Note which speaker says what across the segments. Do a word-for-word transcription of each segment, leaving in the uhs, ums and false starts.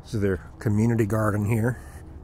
Speaker 1: This is their community garden here.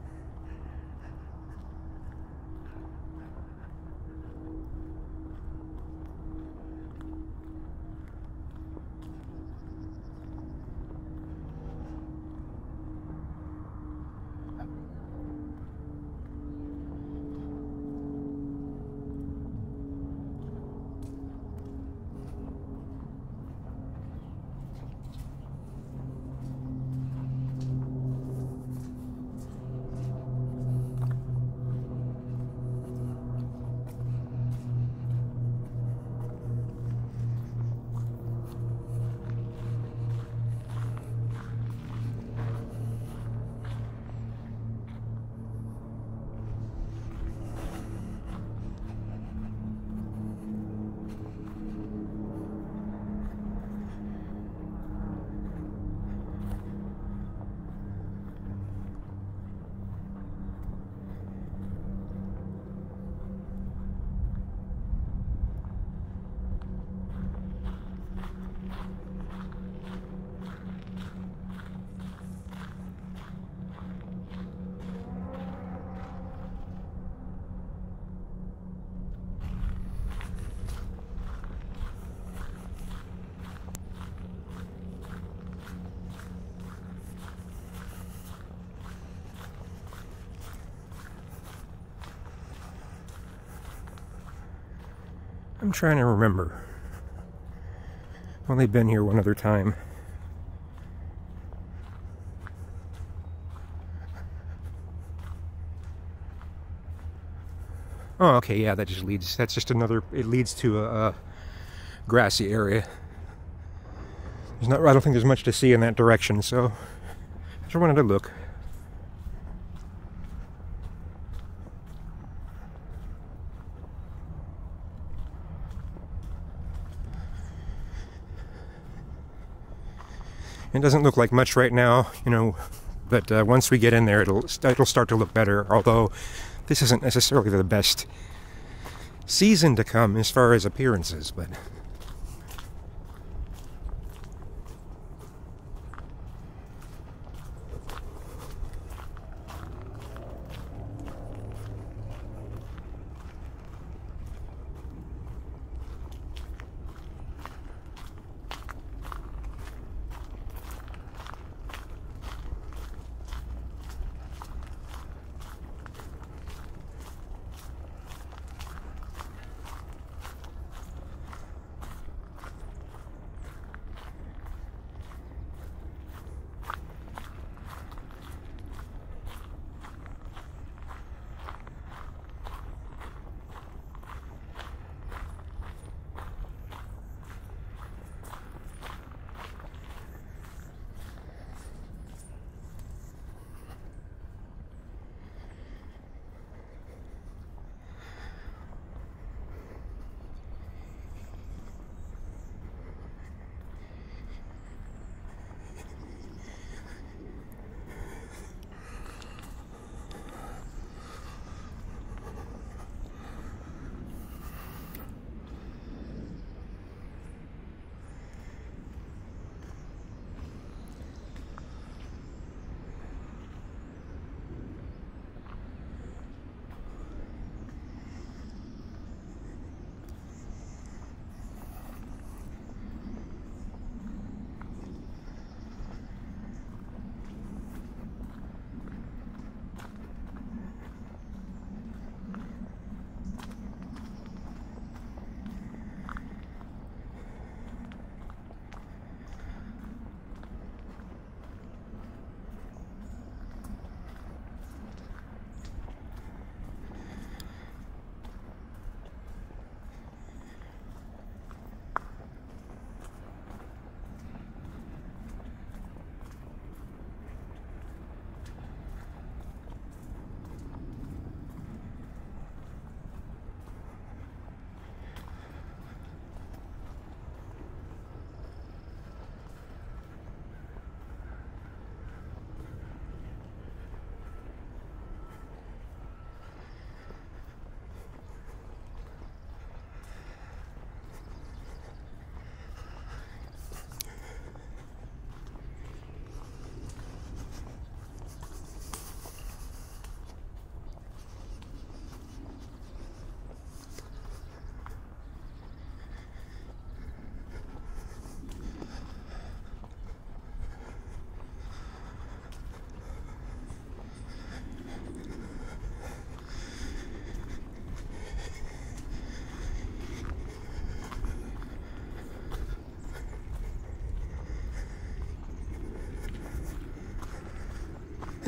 Speaker 1: I'm trying to remember. I've only been here one other time. Oh, okay, yeah, that just leads, that's just another, it leads to a, a grassy area. There's not, I don't think there's much to see in that direction, so I just wanted to look. It doesn't look like much right now, you know, but uh, once we get in there, it'll it'll start to look better. Although this isn't necessarily the best season to come as far as appearances, but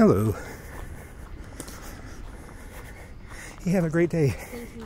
Speaker 1: Hello. You have a great day.
Speaker 2: Thank you.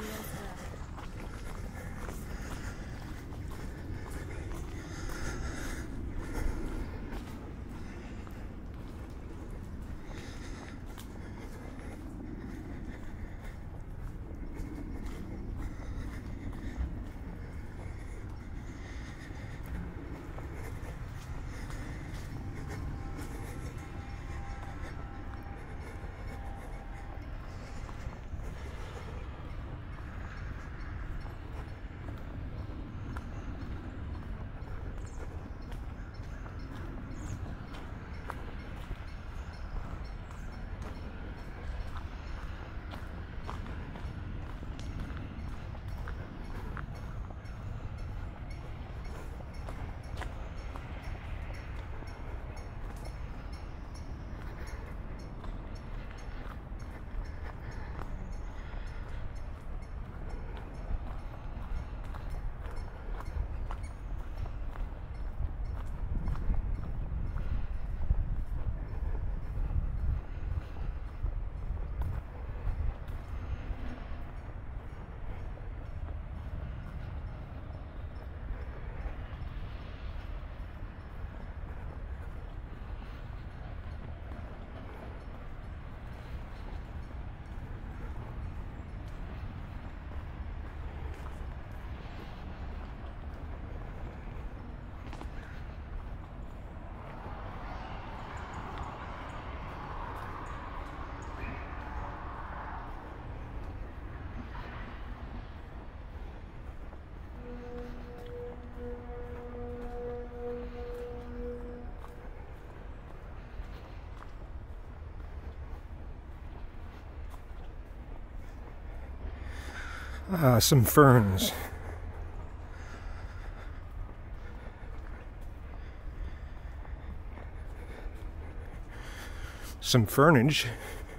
Speaker 1: Ah, some ferns. Some fernage.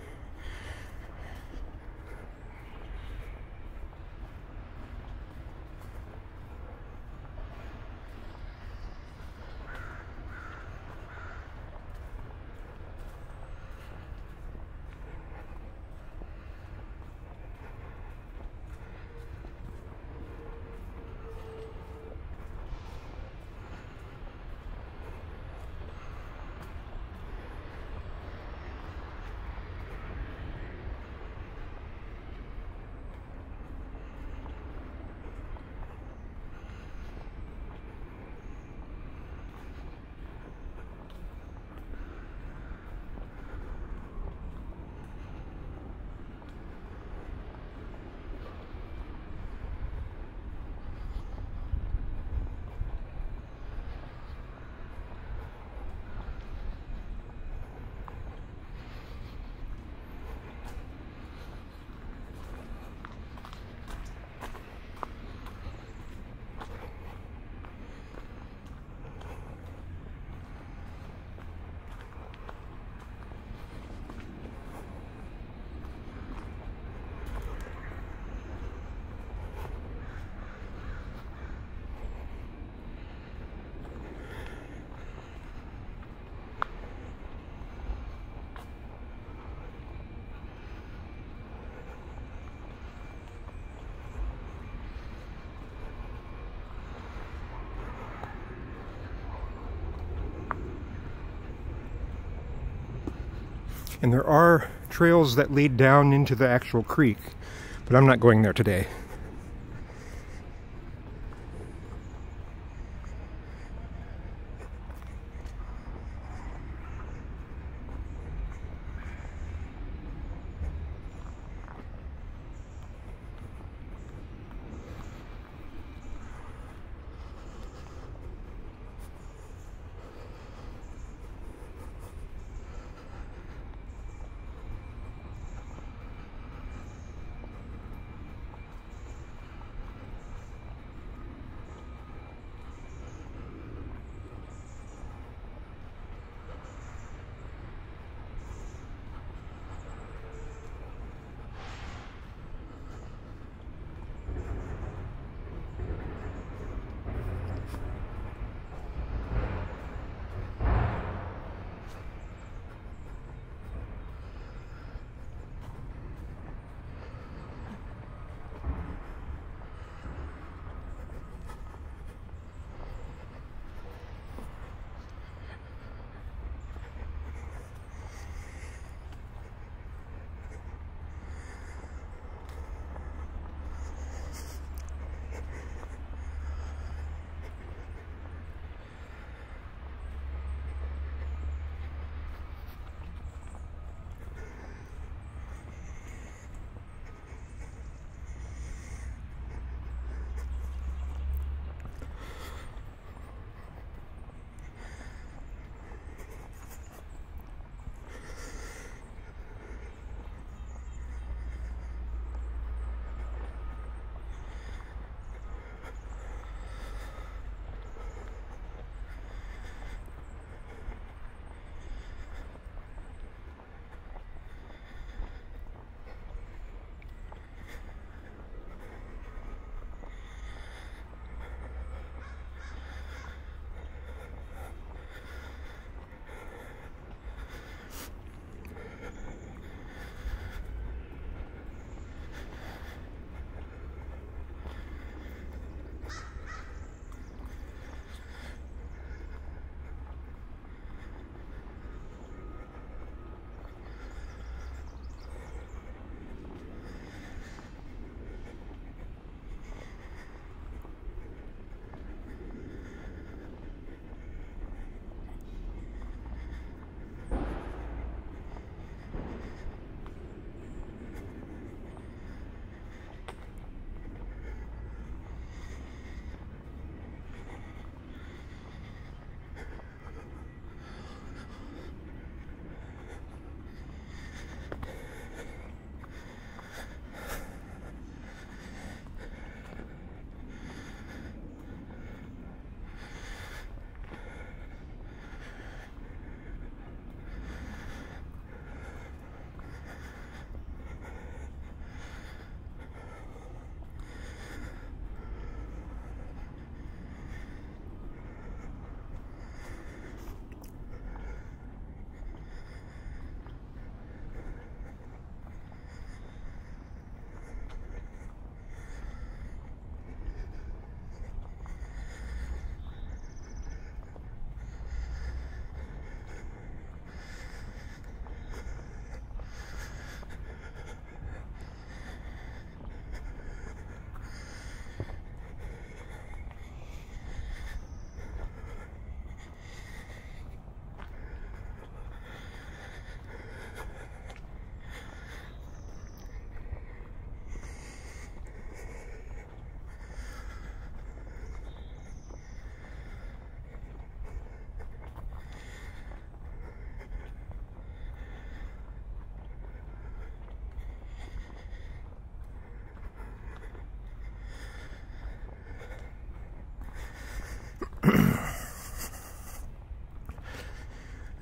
Speaker 1: And there are trails that lead down into the actual creek, but I'm not going there today.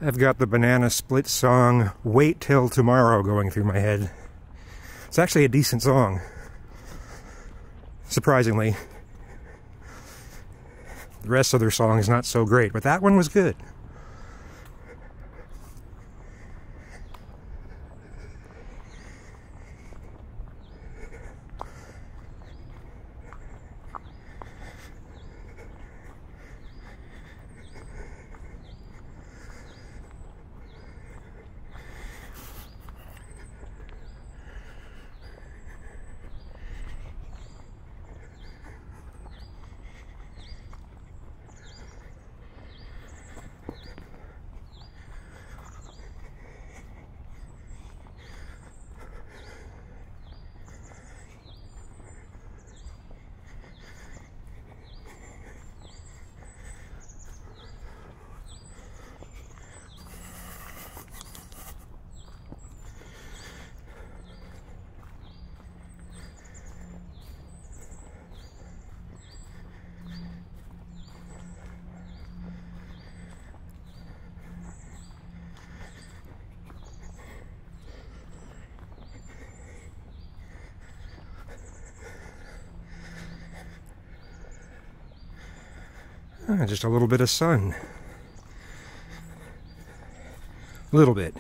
Speaker 1: I've got the Banana Split song, Wait Till Tomorrow, going through my head. It's actually a decent song. Surprisingly. The rest of their song is not so great, but that one was good. Ah, just a little bit of sun. A little bit.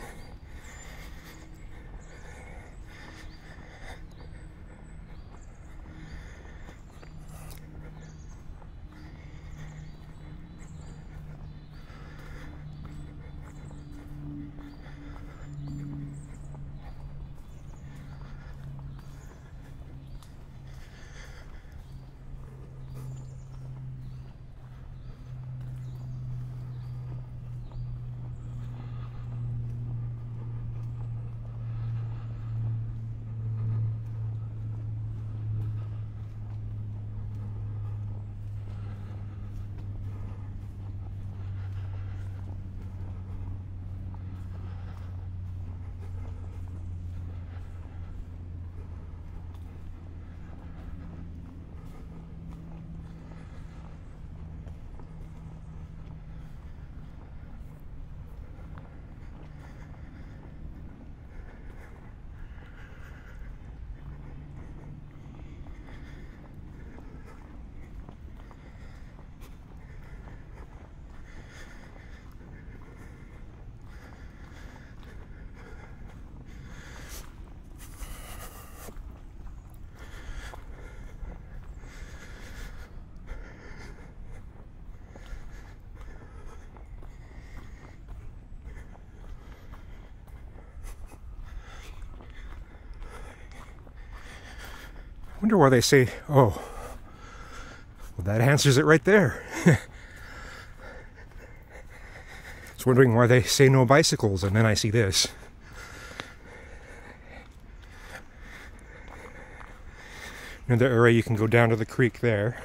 Speaker 1: I wonder why they say, oh, well, that answers it right there. I was wondering why they say no bicycles, and then I see this. Another area you can go down to the creek there.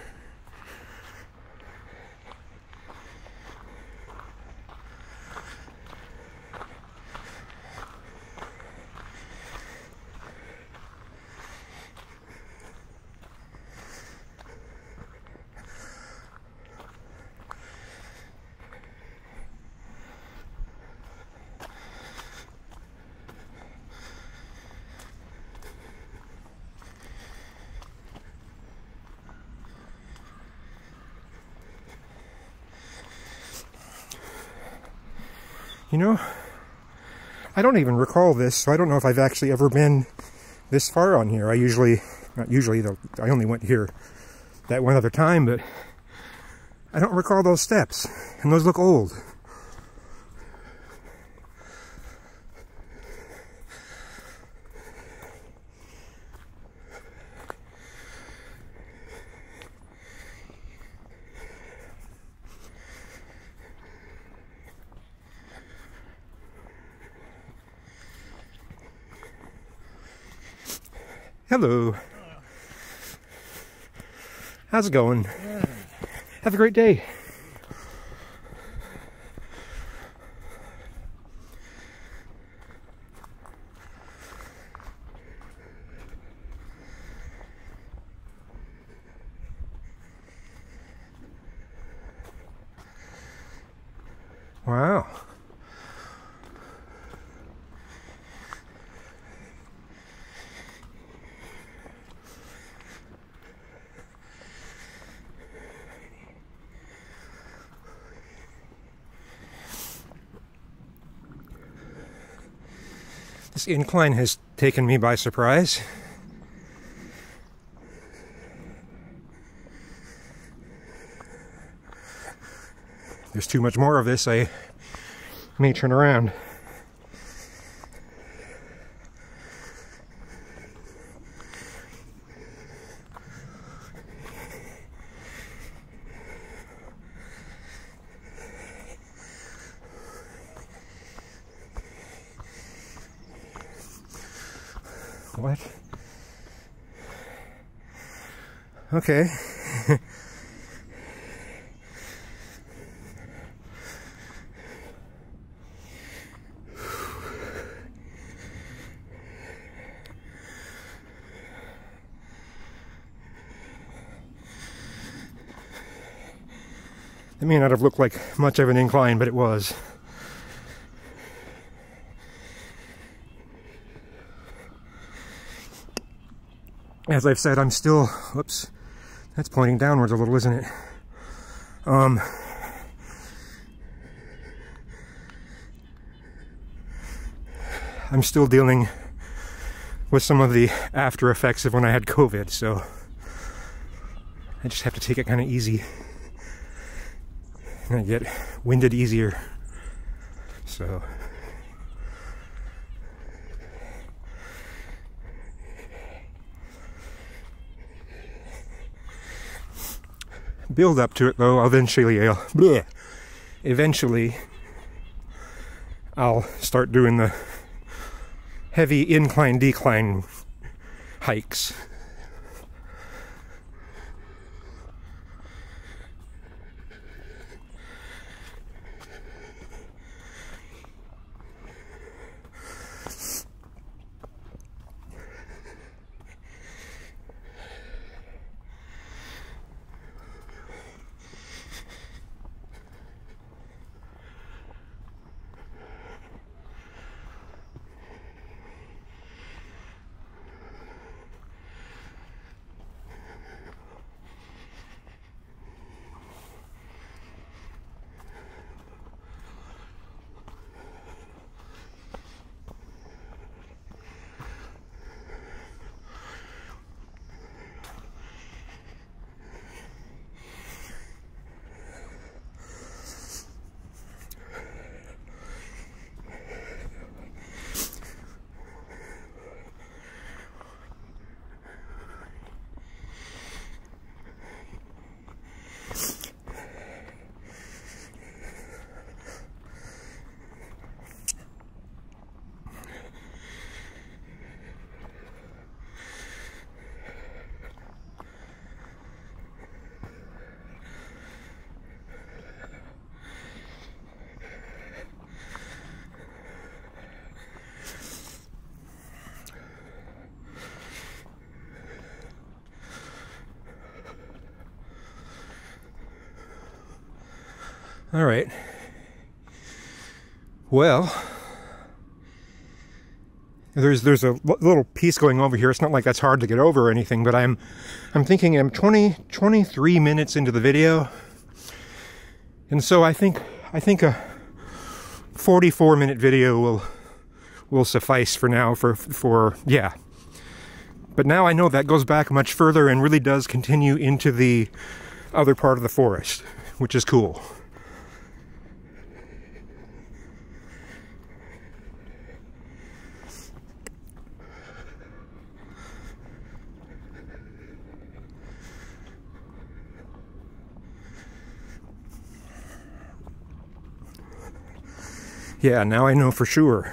Speaker 1: You know, I don't even recall this, so I don't know if I've actually ever been this far on here. I usually, not usually, though, I only went here that one other time, but I don't recall those steps, and those look old. Hello. How's it going? Yeah. Have a great day. Wow. This incline has taken me by surprise. If there's too much more of this, I may turn around. What? Okay. It may not have looked like much of an incline, but it was. As I've said, I'm still, whoops, that's pointing downwards a little, isn't it? Um, I'm still dealing with some of the after effects of when I had COVID, so I just have to take it kind of easy. And I get winded easier, so. Build up to it though, eventually I'll, bleh, eventually I'll start doing the heavy incline decline hikes. All right. Well, there's there's a little piece going over here. It's not like that's hard to get over or anything, but I'm I'm thinking I'm twenty, twenty-three minutes into the video, and so I think I think a forty-four minute video will will suffice for now. For for yeah. But now I know that goes back much further and really does continue into the other part of the forest, which is cool. Yeah, now I know for sure.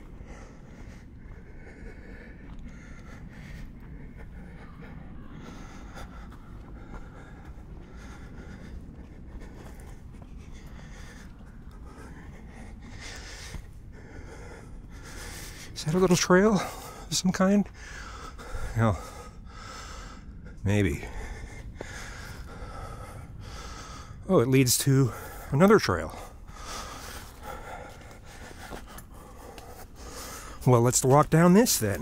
Speaker 1: Is that a little trail of some kind? No. Maybe. Oh, it leads to another trail. Well, let's walk down this then.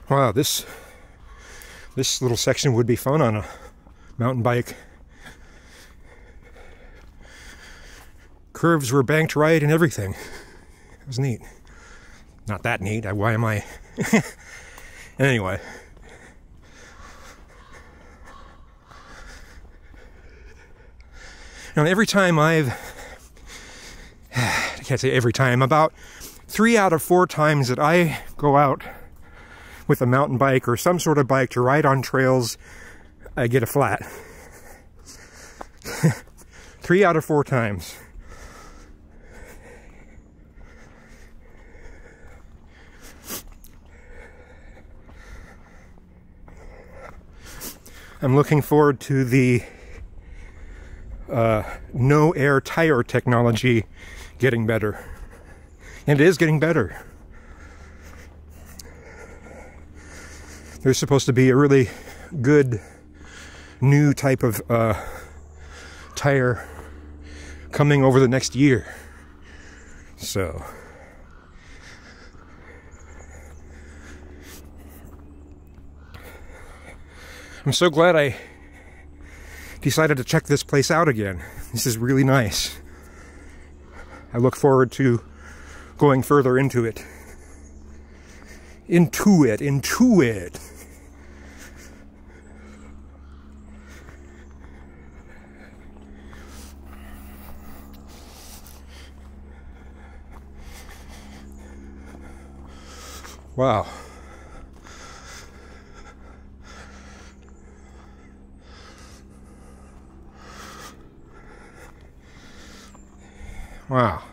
Speaker 1: Wow, this this little section would be fun on a mountain bike. Curves were banked right and everything. It was neat. Not that neat. Why am I? Anyway. Now, every time I've, I can't say every time, about three out of four times that I go out with a mountain bike or some sort of bike to ride on trails, I get a flat. Three out of four times. I'm looking forward to the uh, no air tire technology getting better. And it is getting better. There's supposed to be a really good new type of uh, tire coming over the next year. So I'm so glad I decided to check this place out again. This is really nice. I look forward to going further into it. Into it, into it. Wow. Wow.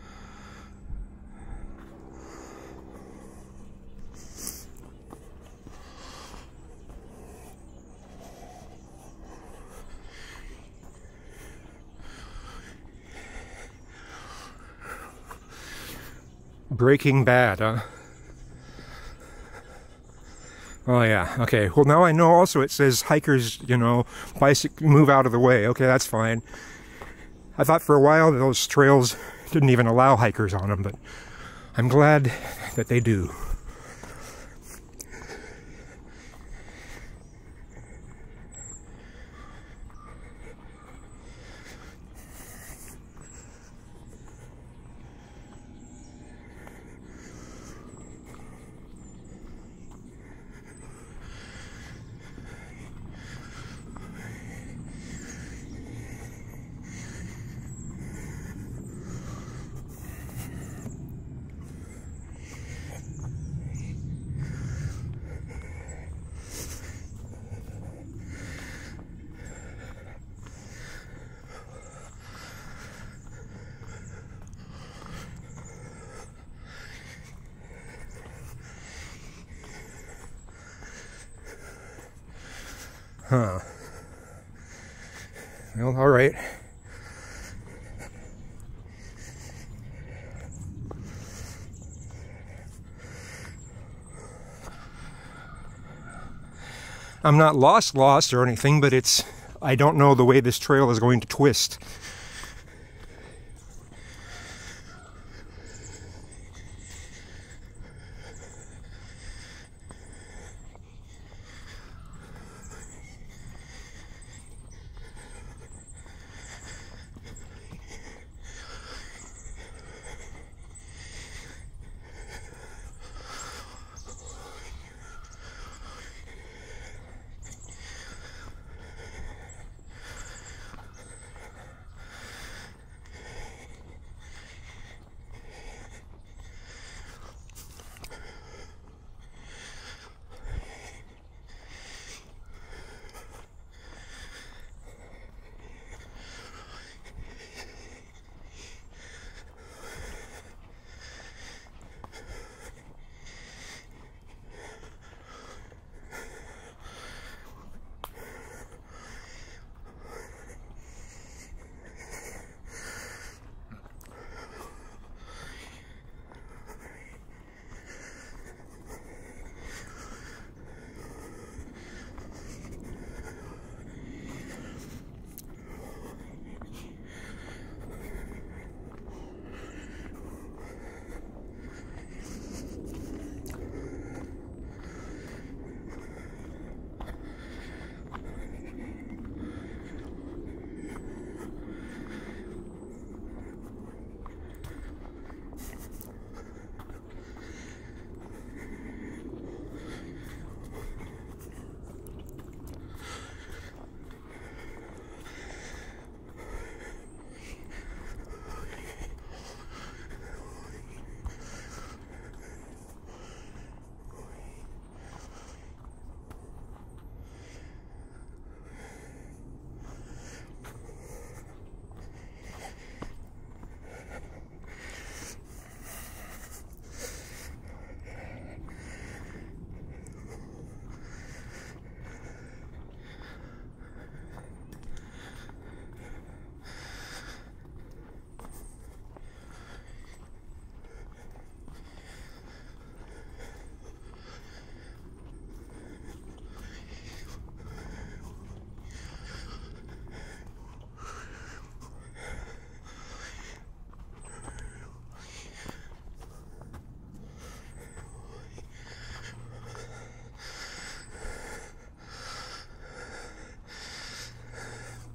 Speaker 1: Breaking Bad, huh? Oh yeah, okay. Well, now I know also it says hikers, you know, bicycle, move out of the way. Okay, that's fine. I thought for a while that those trails didn't even allow hikers on them, but I'm glad that they do. Huh. Well, all right. I'm not lost lost or anything, but it's, I don't know the way this trail is going to twist.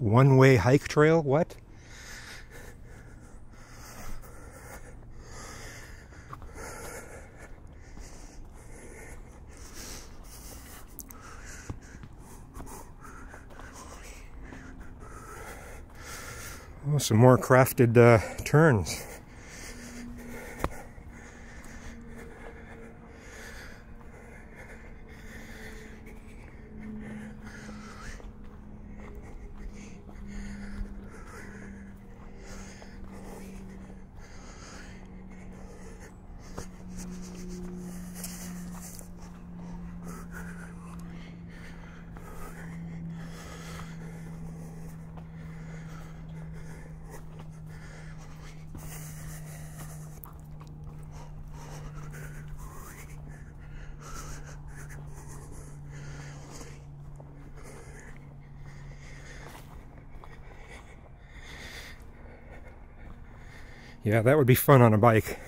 Speaker 1: One-way hike trail? What? Oh, some more crafted uh, turns. Yeah, that would be fun on a bike.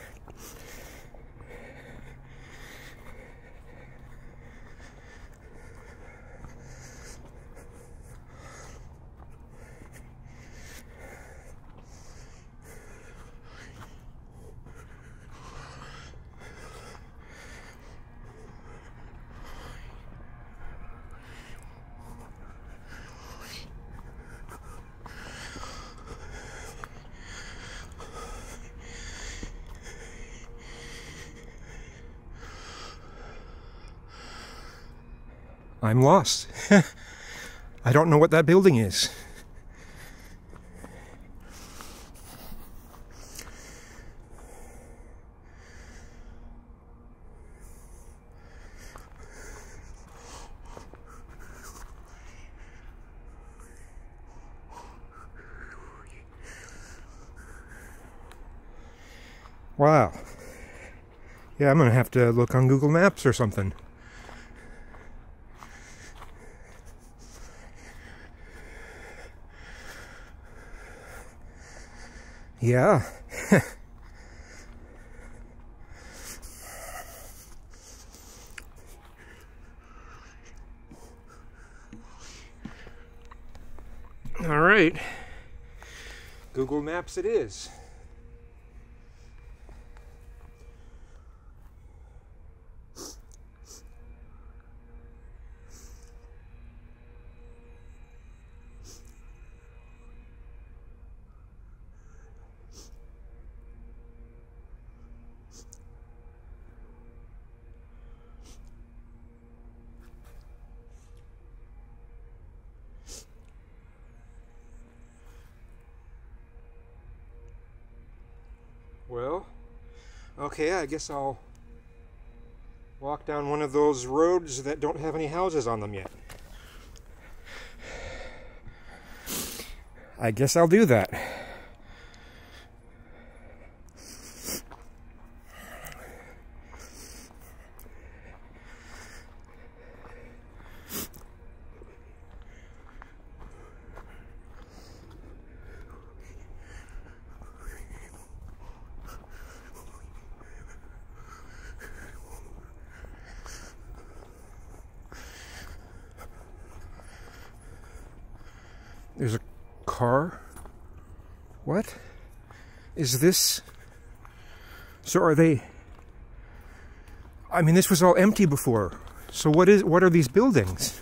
Speaker 1: I'm lost. I don't know what that building is. Wow. Yeah, I'm gonna have to look on Google Maps or something. Yeah. All right. Google Maps it is. Well, okay, I guess I'll walk down one of those roads that don't have any houses on them yet. I guess I'll do that. There's a car. What is this? So are they... I mean, this was all empty before. So what is? What are these buildings?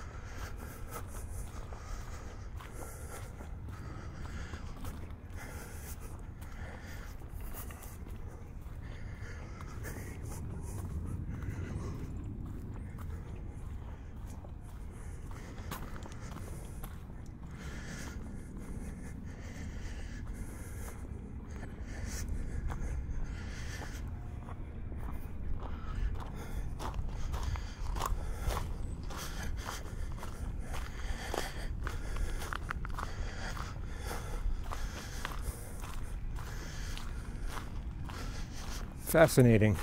Speaker 1: Fascinating.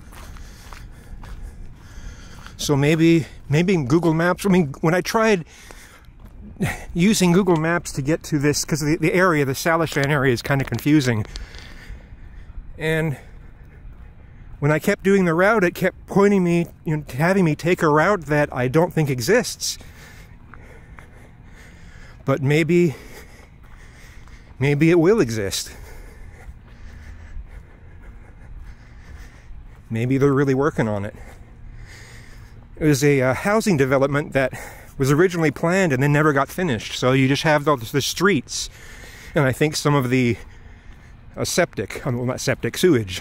Speaker 1: So maybe, maybe Google Maps, I mean, when I tried using Google Maps to get to this, because the, the area, the Salishan area is kind of confusing. And when I kept doing the route, it kept pointing me, you know, having me take a route that I don't think exists. But maybe, maybe it will exist. Maybe they're really working on it. It was a uh, housing development that was originally planned and then never got finished. So you just have the, the streets, and I think some of the uh, septic, well, not septic, sewage.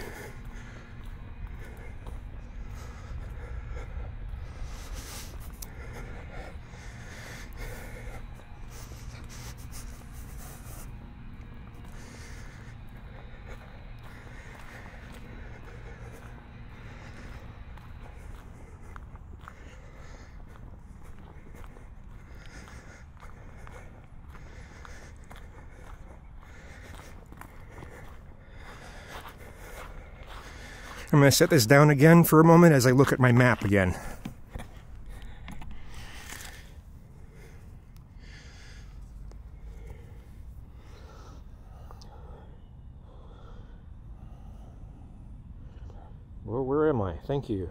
Speaker 1: I'm going to set this down again for a moment as I look at my map again. Well, where am I? Thank you.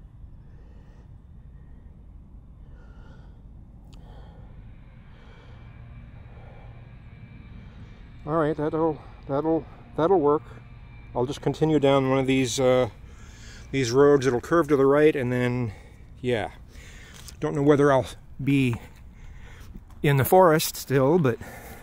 Speaker 1: All right, that'll that'll that'll work. I'll just continue down one of these uh, these roads. It'll curve to the right, and then, yeah. Don't know whether I'll be in the forest still, but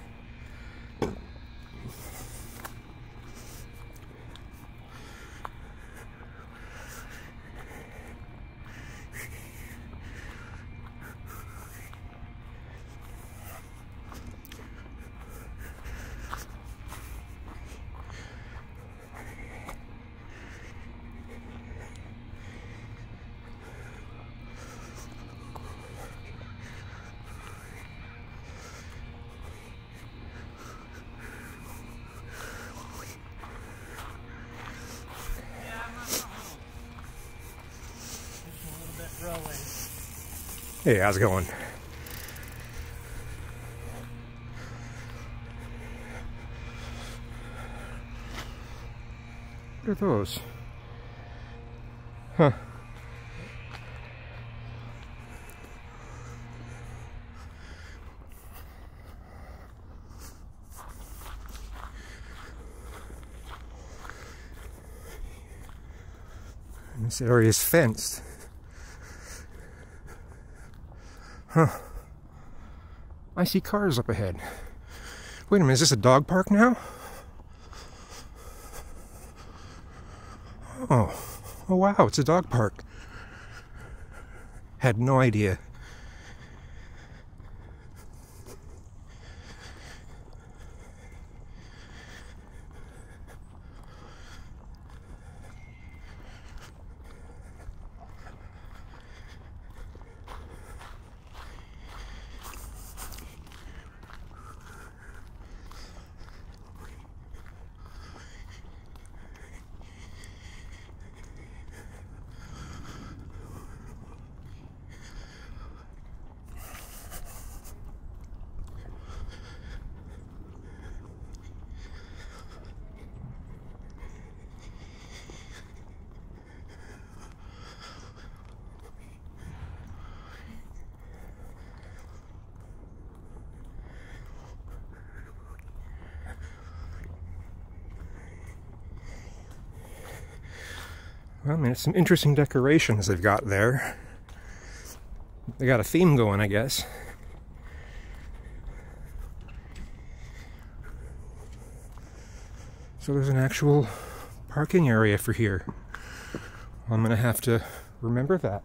Speaker 1: hey, how's it going? What are those? Huh. And this area is fenced. Huh. I see cars up ahead. Wait a minute, is this a dog park now? Oh. Oh wow, it's a dog park. Had no idea. Well, I mean, it's some interesting decorations they've got there. They got a theme going, I guess. So there's an actual parking area for here. I'm gonna have to remember that.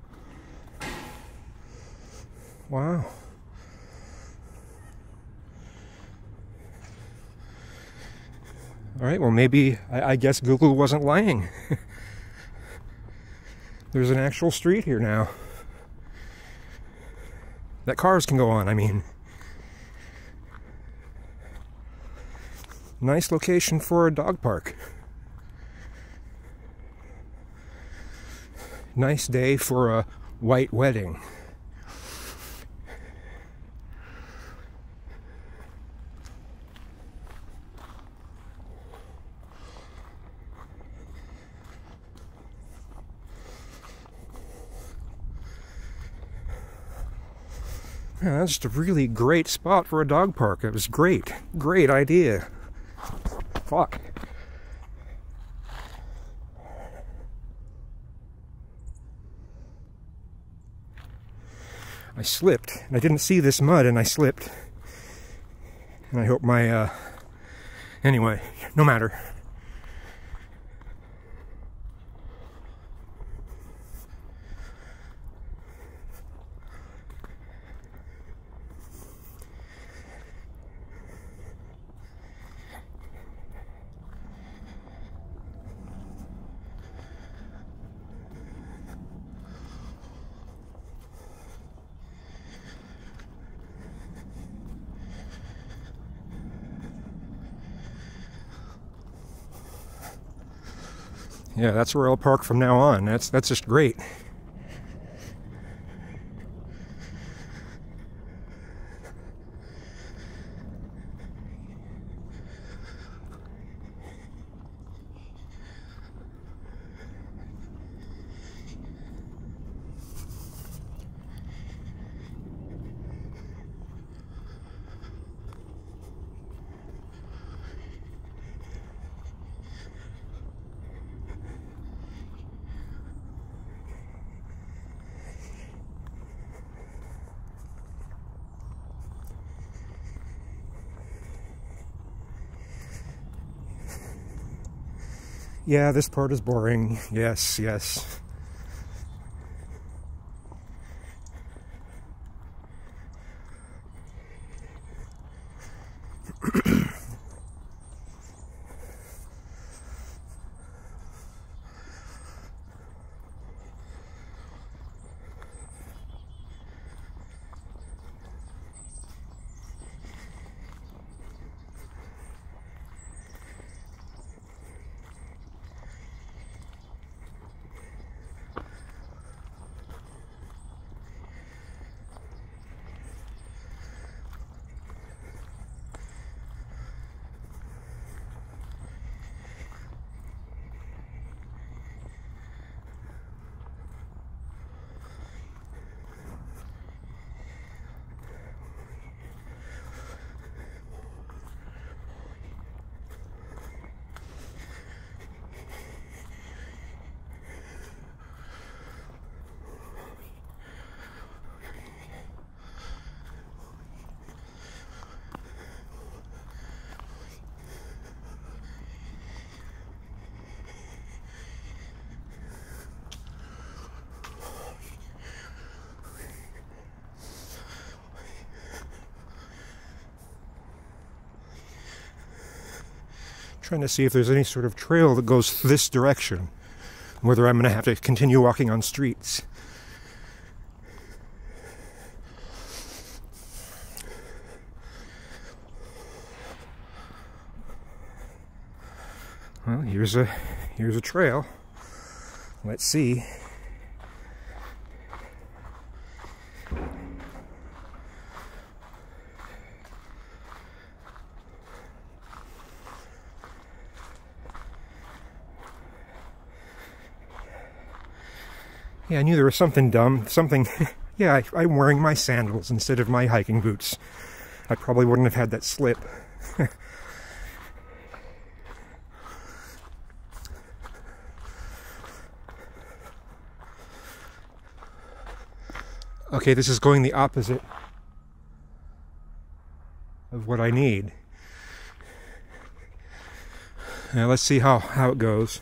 Speaker 1: Wow. All right, well, maybe, I, I guess Google wasn't lying. There's an actual street here now that cars can go on, I mean. Nice location for a dog park. Nice day for a white wedding. Yeah, that's just a really great spot for a dog park. It was great. Great idea. Fuck. I slipped, and I didn't see this mud, and I slipped. And I hope my, uh... Anyway, no matter. Yeah, that's where I'll park from now on. That's that's just great. Yeah, this part is boring. Yes, yes. Trying to see if there's any sort of trail that goes this direction, whether I'm going to have to continue walking on streets. Well, here's a here's a trail. Let's see. Yeah, I knew there was something dumb. Something... yeah, I, I'm wearing my sandals instead of my hiking boots. I probably wouldn't have had that slip. Okay, this is going the opposite of what I need. Now let's see how, how it goes.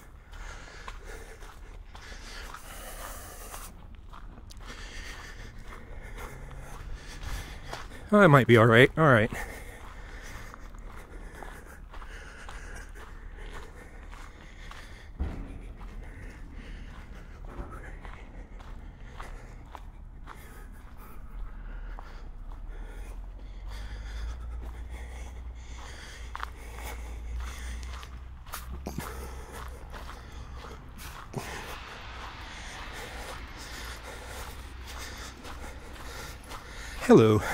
Speaker 1: Oh, it might be alright. Alright. Hello.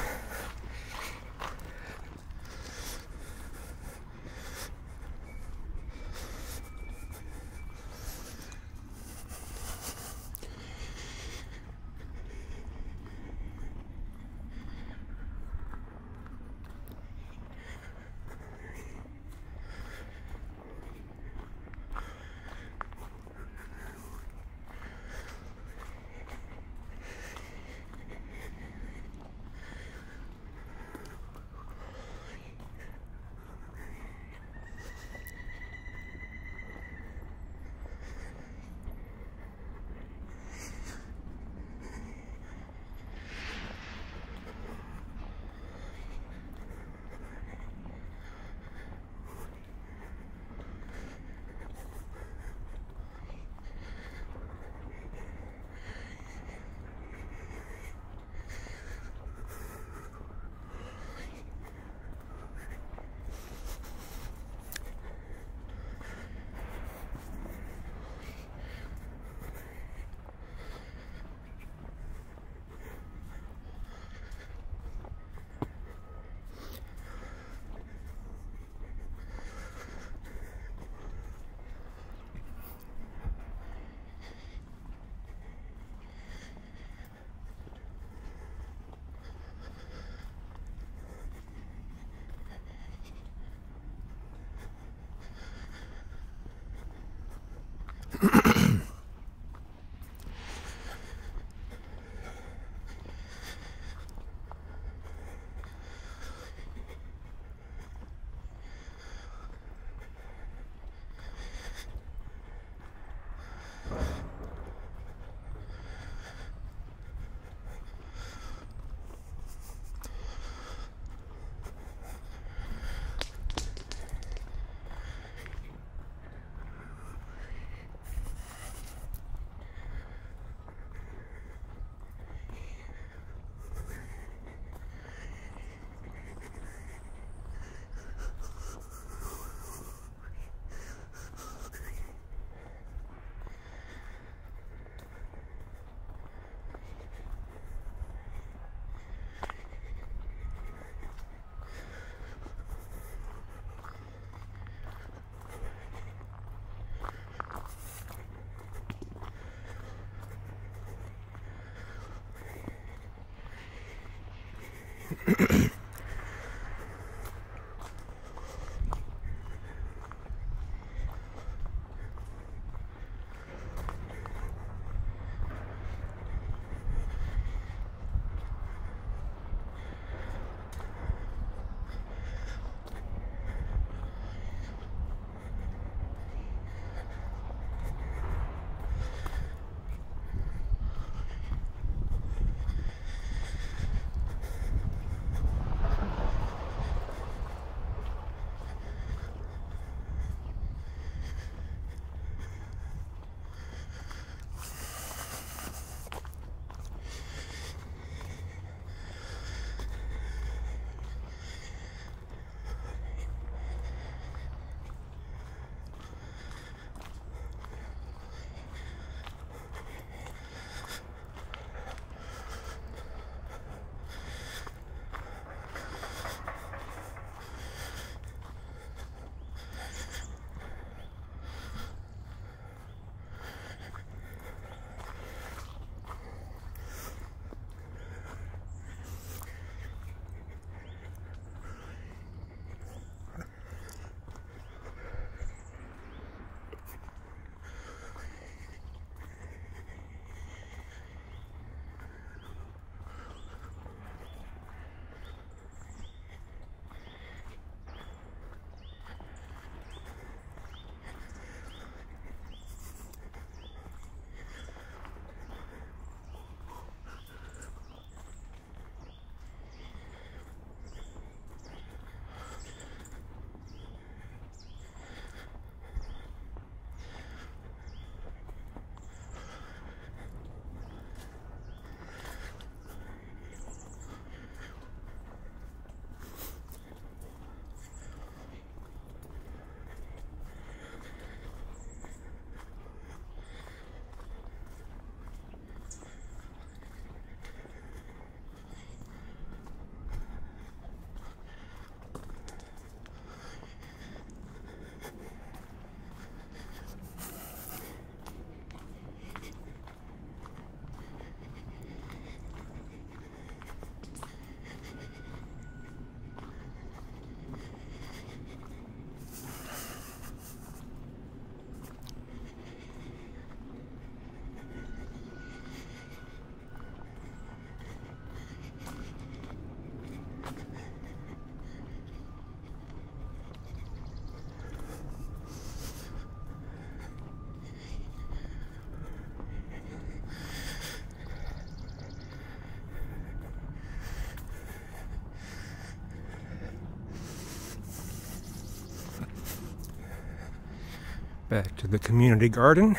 Speaker 1: Back to the community garden.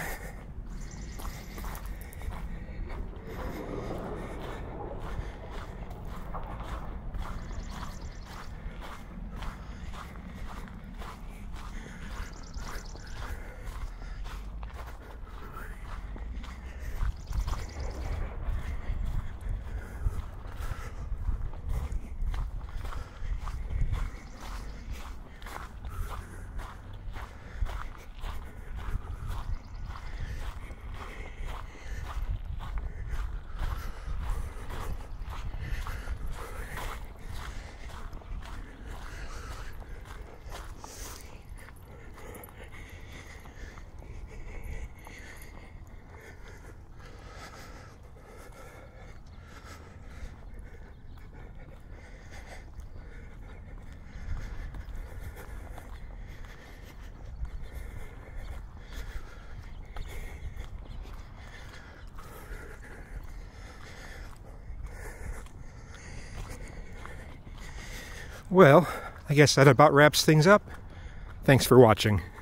Speaker 1: Well, I guess that about wraps things up. Thanks for watching.